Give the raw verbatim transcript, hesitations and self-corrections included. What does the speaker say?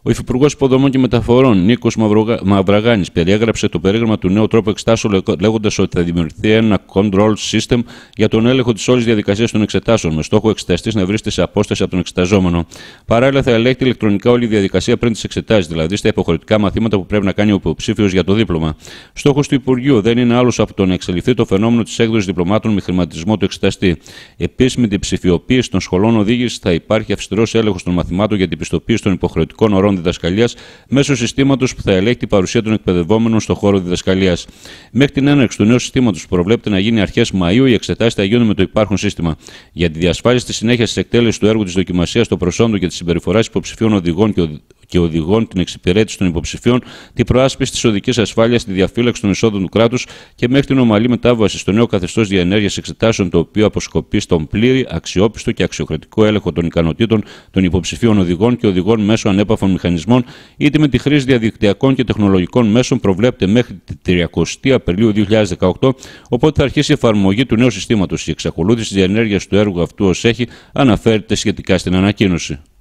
Ο Υφυπουργός Υποδομών και Μεταφορών Νίκος Μαυραγάνης περιέγραψε το περίγραμμα του νέου τρόπου εξετάσεων, λέγοντας ότι θα δημιουργηθεί ένα control system για τον έλεγχο της όλης διαδικασίας των εξετάσεων, με στόχο ο εξεταστής να βρίσκεται σε απόσταση από τον εξεταζόμενο. Παράλληλα, θα ελέγχεται ηλεκτρονικά όλη η διαδικασία πριν τις εξετάσεις, δηλαδή στα υποχρεωτικά μαθήματα που πρέπει να κάνει ο υποψήφιος για το δίπλωμα. Στόχος του Υπουργείου δεν είναι άλλος από το να εξελιχθεί το φαινόμενο της έκδοσης διπλωμάτων με χρηματισμό του εξεταστή. Επίσης, με την ψηφιοποίηση των σχολών οδήγησης θα υπάρχει αυστηρός έλεγχος των μαθημάτων για την πιστοποίηση των υποχρεωτικών ωρών διδασκαλίας μέσω συστήματος που θα ελέγχει την παρουσία των εκπαιδευόμενων στον χώρο διδασκαλίας. Μέχρι την έναρξη του νέου συστήματος που προβλέπεται να γίνει αρχές Μαΐου, οι εξετάσεις θα γίνουν με το υπάρχον σύστημα. Για τη διασφάλιση της συνέχειας της εκτέλεσης του έργου της δοκιμασίας των προσόντων και της συμπεριφοράς υποψηφίων οδηγών και και οδηγών, την εξυπηρέτηση των υποψηφίων, την προάσπιση της οδικής ασφάλειας, τη διαφύλαξη των εισόδων του κράτους και μέχρι την ομαλή μετάβαση στο νέο καθεστώς διενέργειας εξετάσεων, το οποίο αποσκοπεί στον πλήρη, αξιόπιστο και αξιοκρατικό έλεγχο των ικανοτήτων των υποψηφίων οδηγών και οδηγών μέσω ανέπαφων μηχανισμών, είτε με τη χρήση διαδικτυακών και τεχνολογικών μέσων, προβλέπεται μέχρι την τριαντάτη Απριλίου δύο χιλιάδες δεκαοκτώ, οπότε θα αρχίσει η εφαρμογή του νέου συστήματος. Η εξακολούθηση της διενέργειας του έργου αυτού ως έχει αναφέρεται σχετικά στην ανακοίνωση.